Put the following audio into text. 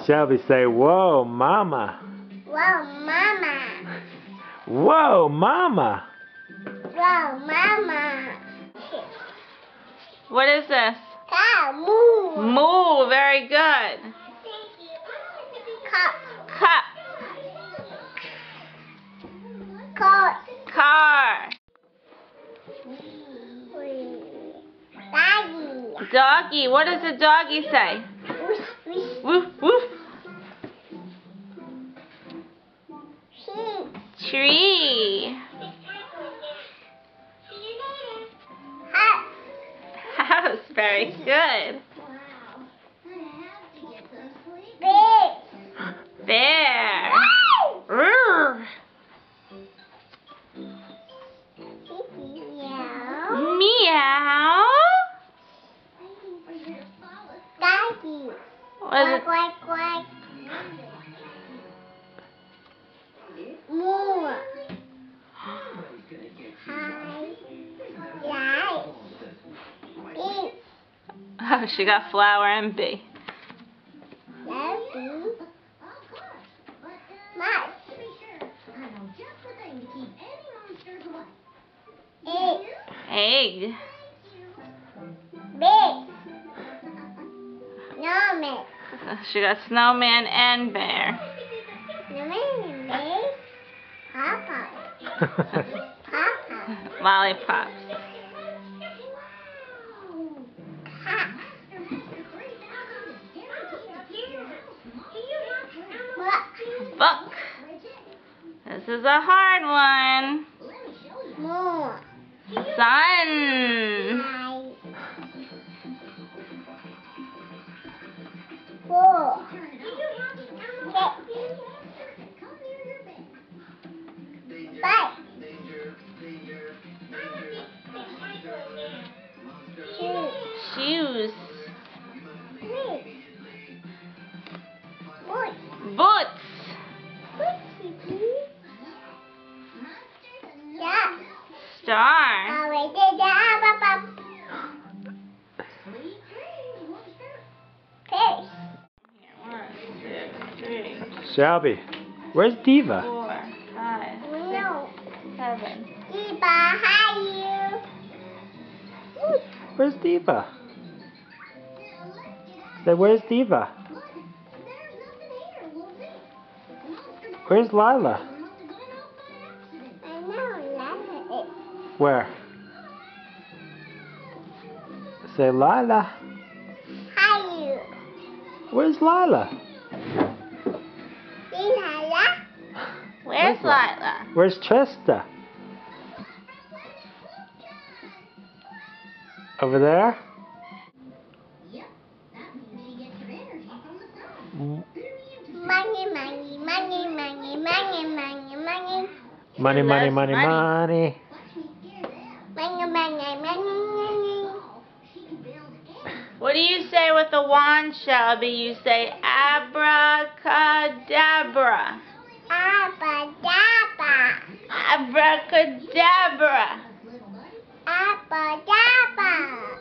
Shelby, say, whoa, mama. Whoa, mama. Whoa, mama. Whoa, mama. What is this? Cow, moo. Moo, very good. Cup. Cup. Coat. Car. Doggy. Doggy. What does the doggy say? Whoosh, whoosh. Woof, woof. Sheep. Tree. Hat. House, very good. Big. Bear. Woo! Roar. Meow. Meow. Doggy. What is it? Quack, quack. Moo. Hi. Light. Pink. Oh, she got flower and bee. Lovely. Much. Egg. Egg. Big. Snowman. She got snowman and bear. Snowman. Big. Papa. Papa. Lollipops. Cat. Book. This is a hard one. Moon. Sun. Five. 4. 6. 5. Shoes. 3. Boots. Boots. Yeah. Star. Fish. 1, 2, 3, Shelby, where's Diva? 4, 5, No. 7. Diva, hi you. Where's Diva? Say, where's Diva? Where's Lila? I know, Lana is. Where? Say, Lila. Hi you. Where's Lila? See Lala? Where's Lila? Where's Trista? Over there? Money, money, money, money, money, money, money. Money, money, money, money. money. Money, money, money. What do you say with the wand, Shelby? You say abracadabra. Abba-dabba. Abracadabra. Abba-dabba.